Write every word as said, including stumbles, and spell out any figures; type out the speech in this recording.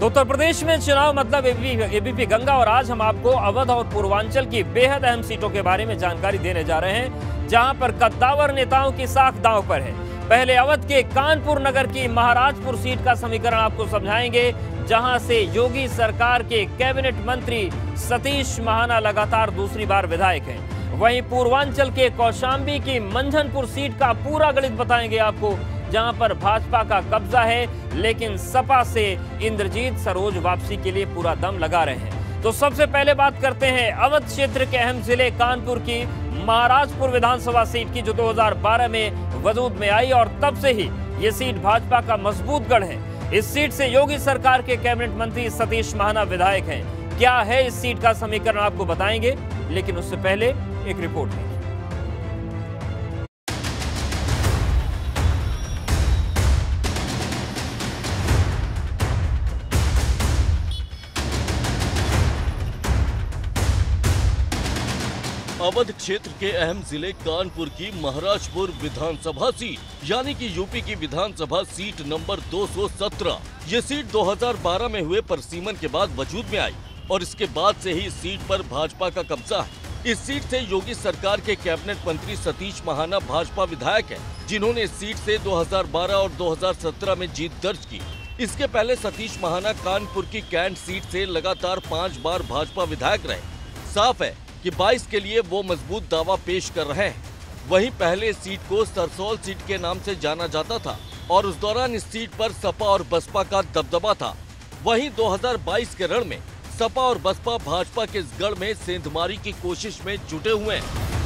तो उत्तर प्रदेश में चुनाव मतलब एबीपी गंगा, और आज हम आपको अवध और पूर्वांचल की बेहद अहम सीटों के बारे में जानकारी देने जा रहे हैं, जहां पर कद्दावर नेताओं की साख दांव पर है। पहले अवध के कानपुर नगर की महाराजपुर सीट का समीकरण आपको समझाएंगे, जहां से योगी सरकार के कैबिनेट मंत्री सतीश महाना लगातार दूसरी बार विधायक हैं। वहीं पूर्वांचल के कौशाम्बी की मंझनपुर सीट का पूरा गणित बताएंगे आपको, जहां पर भाजपा का कब्जा है, लेकिन सपा से इंद्रजीत सरोज वापसी के लिए पूरा दम लगा रहे हैं। तो सबसे पहले बात करते हैं अवध क्षेत्र के अहम जिले कानपुर की महाराजपुर विधानसभा सीट की, जो दो हज़ार बारह में वजूद में आई और तब से ही ये सीट भाजपा का मजबूत गढ़ है। इस सीट से योगी सरकार के कैबिनेट मंत्री सतीश महाना विधायक हैं। क्या है इस सीट का समीकरण आपको बताएंगे, लेकिन उससे पहले एक रिपोर्ट है। अवध क्षेत्र के अहम जिले कानपुर की महाराजपुर विधानसभा सीट, यानी कि यूपी की विधानसभा सीट नंबर दो सौ सत्रह। ये सीट दो हज़ार बारह में हुए परसीमन के बाद वजूद में आई और इसके बाद से ही इस सीट पर भाजपा का कब्जा है। इस सीट से योगी सरकार के कैबिनेट मंत्री सतीश महाना भाजपा विधायक हैं, जिन्होंने इस सीट से दो हज़ार बारह और दो हज़ार सत्रह में जीत दर्ज की। इसके पहले सतीश महाना कानपुर की कैंट सीट से लगातार पाँच बार भाजपा विधायक रहे। साफ है कि बाईस के लिए वो मजबूत दावा पेश कर रहे हैं। वहीं पहले इस सीट को सरसौल सीट के नाम से जाना जाता था और उस दौरान इस सीट पर सपा और बसपा का दबदबा था। वहीं दो हज़ार बाईस के रण में सपा और बसपा भाजपा के इस गढ़ में सेंधमारी की कोशिश में जुटे हुए हैं।